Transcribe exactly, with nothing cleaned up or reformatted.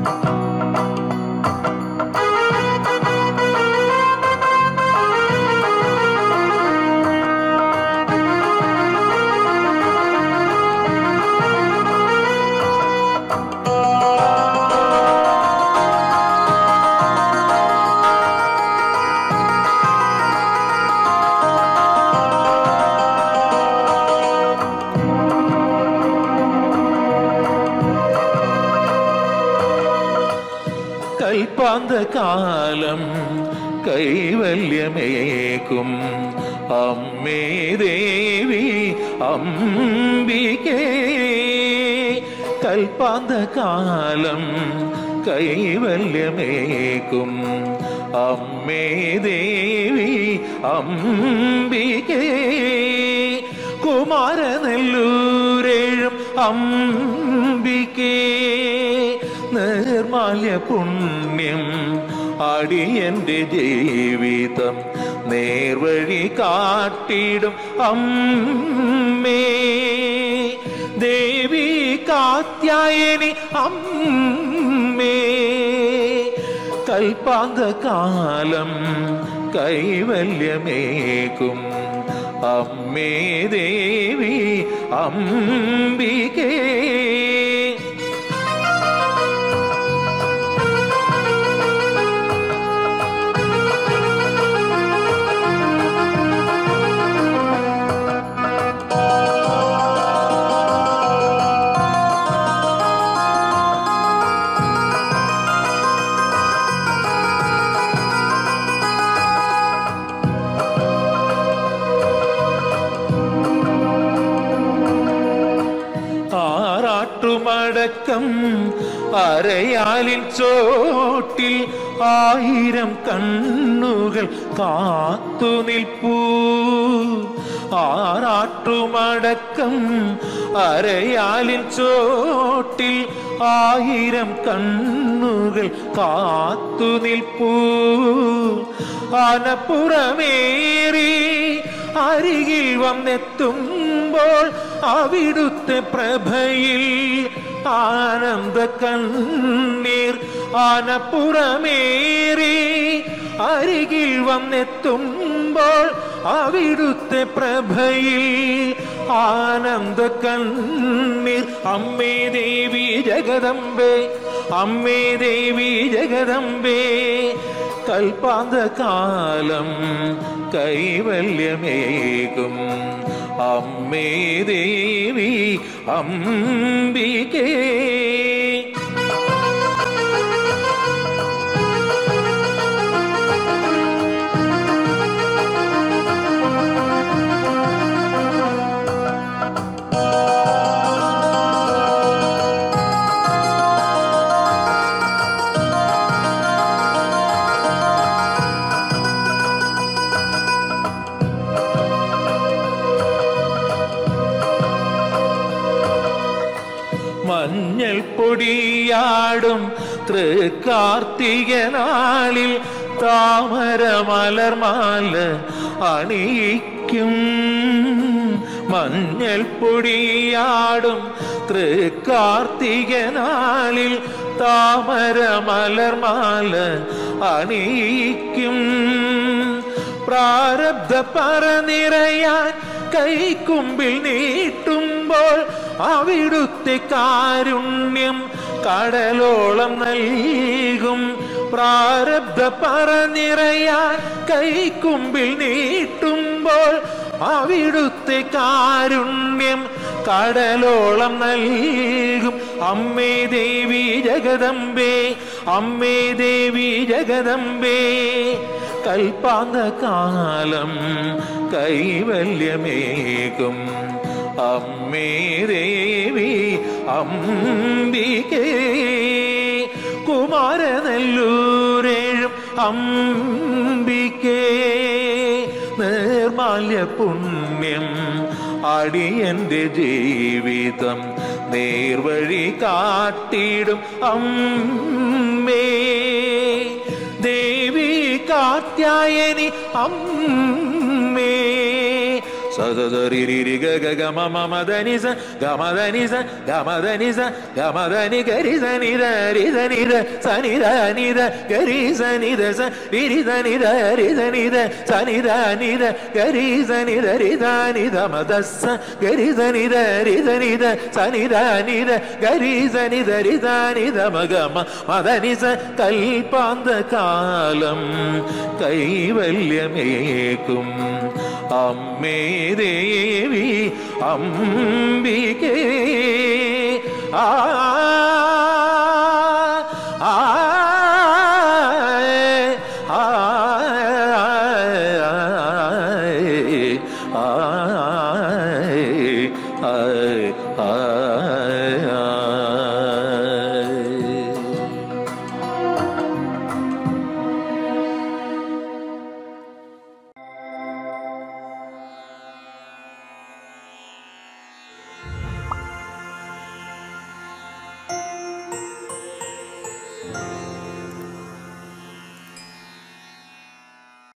കാലം കൈവല്യമേക്കും അമ്മേ ദേവി അംബികേ കൽപ്പാന്തകാലം കൈവല്യമേക്കും അമ്മേ ദേവി അംബികേ കുമാരനെല്ലൂരേഴും അംബികേ നിർമാല്യ പുണ്യം അടിയന്റെ ജീവിതം നേർവഴി കാട്ടിടും അമ്മേ ദേവി കാത്യായനി അമ്മേ കൽപ്പാന്തകാലം കൈവല്യമേകും അമ്മേ ദേവി അംബികേ മടക്കം അരയാലിൻ ചോട്ടിൽ ആയിരം കണ്ണുകൾ കാത്തു നിൽപ്പൂ ആറാട്ടുമടക്കം അരയാലിൻ ചോട്ടിൽ ആയിരം കണ്ണുകൾ കാത്തു നിൽപ്പൂ ആനപ്പുറമേറി അരികിൽ വന്നെത്തുമ്പോൾ അവിടുത്തെ പ്രഭയിൽ ആനന്ദ കണ്ണീർ ആനപ്പുറമേറി അരികിൽ വന്നെത്തുമ്പോൾ അവിടുത്തെ പ്രഭയിൽ ആനന്ദ കണ്ണീർ അമ്മേ ദേവി ജഗദംബേ അമ്മേ ദേവി ജഗദംബേ കൽപ്പാന്തകാലം കൈവല്യമേകും അമ്മേ ദേവി അംബികേ മഞ്ഞൾ പൊടിയാടും തൃക്കാർത്തിക നാളിൽ താമര മലർമാല അണിയിക്കും മഞ്ഞൾ പൊടിയാടും തൃക്കാർത്തിക നാളിൽ താമര മലർമാല അണിയിക്കും പ്രാരബ്ധ പറനിറയാൻ കൈക്കുമ്പിൽ നീട്ടുമ്പോൾ അവിടുത്തെ കാരുണ്യം കടലോളം നൽകും പ്രാരബ്ധ പറനിറയാൻ കൈക്കുമ്പിൽ നീട്ടുമ്പോൾ അവിടുത്തെ കാരുണ്യം കടലോളം നൽകും അമ്മേ ദേവി ജഗദംബേ അമ്മേ ദേവി ജഗദംബേ കൽപ്പാന്തകാലം കൈവല്യമേകും അമ്മേ ദേവി അംബികേ കുമാരനെല്ലൂരേഴും അംബികേ നിർമാല്യ പുണ്യം അടിയന്റെ ജീവിതം നേർവഴി കാട്ടിടും അമ്മേ ദേവി കാത്യായനി അമ്മേ സദരി രി ഗ ഗ ഗ മ മ മ ധ നി സ ഗ മ ധ നി സ ഗ മ ധ നി സ ഗ മ ധ നി ഗ രി സ നി ധ രി ധ നി ധ സ നി ധ നി ധ ഗ രി സ നി ധ സ രി രി ധ നി ധ രി ധ നി ധ സ നി ധ നി ധ ഗ രി സ നി ധ രി ധ നി ധ മ ധ സ ഗ രി സ നി ധ രി ധ നി ധ സ നി ധ നി ധ ഗ രി സ നി ധ രി ധ നി ധ മ ഗ മ മ ധ നി സ കൽപ്പാന്ത കാലം കൈവല്യമേക്കും അമ്മേ ദേവി അംബികേ ആ ആ